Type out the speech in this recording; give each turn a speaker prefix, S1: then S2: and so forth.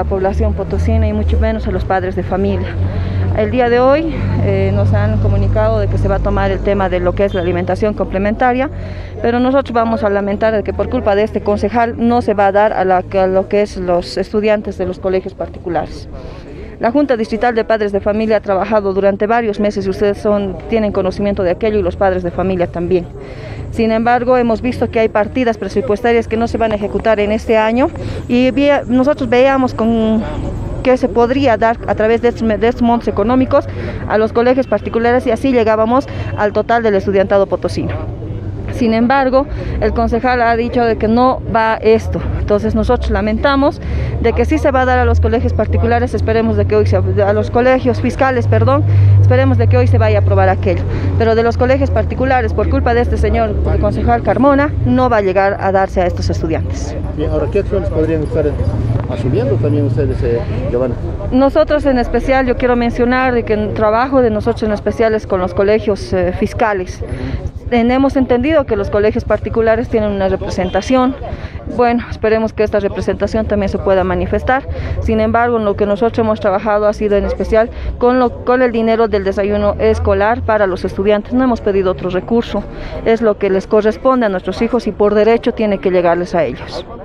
S1: la población potosina y mucho menos a los padres de familia. El día de hoy nos han comunicado de que se va a tomar el tema de lo que es la alimentación complementaria, pero nosotros vamos a lamentar de que por culpa de este concejal no se va a dar a lo que es los estudiantes de los colegios particulares. La Junta Distrital de Padres de Familia ha trabajado durante varios meses y ustedes tienen conocimiento de aquello y los padres de familia también. Sin embargo, hemos visto que hay partidas presupuestarias que no se van a ejecutar en este año y nosotros veíamos que se podría dar a través de estos montos económicos a los colegios particulares y así llegábamos al total del estudiantado potosino. Sin embargo, el concejal ha dicho de que no va esto. Entonces nosotros lamentamos de que sí se va a dar a los colegios particulares, esperemos de que hoy a los colegios fiscales, perdón, esperemos de que hoy se vaya a aprobar aquello. Pero de los colegios particulares, por culpa de este señor el concejal Carmona, no va a llegar a darse a estos estudiantes.
S2: Bien, ahora, ¿qué acciones podrían estar asumiendo también ustedes, Giovanna?
S1: Nosotros en especial, yo quiero mencionar de que el trabajo de nosotros en especial es con los colegios fiscales. Hemos entendido que los colegios particulares tienen una representación. Bueno, esperemos que esta representación también se pueda manifestar. Sin embargo, en lo que nosotros hemos trabajado ha sido en especial con el dinero del desayuno escolar para los estudiantes. No hemos pedido otro recurso. Es lo que les corresponde a nuestros hijos y por derecho tiene que llegarles a ellos.